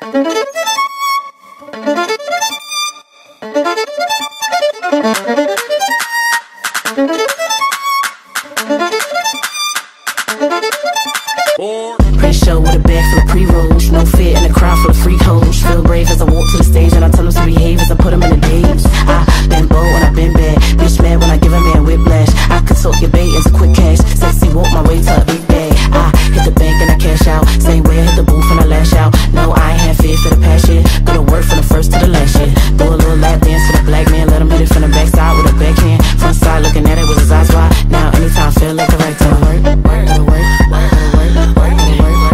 Pre-show with a bag full of pre-rolls, no fear in the crowd full of freak hoes. Feel brave as I walk to the stage and I tell them to behave as I put them in the daze. I been bold when I been bad, bitch mad when I give a man whiplash. I consult your bait into quick cash, sexy walk my way to a big bag. I hit the bank and I cash out, same way I hit the booth and I lash out. No, I ain't had fear for the past year, go to work from the first to the last year. Throw a little lap dance for the black man, let him hit it from the backside with a backhand. Front side looking at it with his eyes wide. Now anytime feel like the right time. Work, work, work, work, work, work, work, work.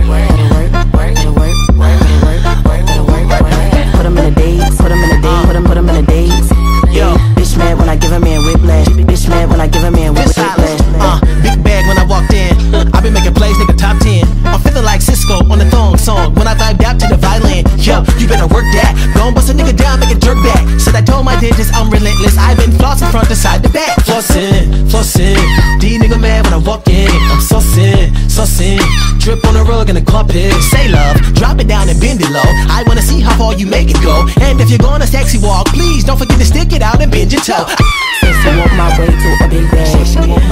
Put him in the days, put him in the days, put him in the days. Yo, bitch mad when I give a man whiplash. Bitch mad when I give a man whiplash. Big bag when I walked in. I been making plays, nigga, top 10. I'm feeling like Cisco on the thong song when I vibed out to the violin. Yo, you better work that. Gon' bust a nigga down, make a jerk back. Said I told my digits I'm relentless. I been flossing front to side to back. Flossin', flossin'. D nigga mad when I walk in. I'm saucin', saucin'. Drip on the rug in the carpet. Say love, drop it down and bend it low. I wanna see how far you make it go. And if you're gonna sexy walk, please don't forget to stick it out and bend your toe. Sexy walk my way to a big bag.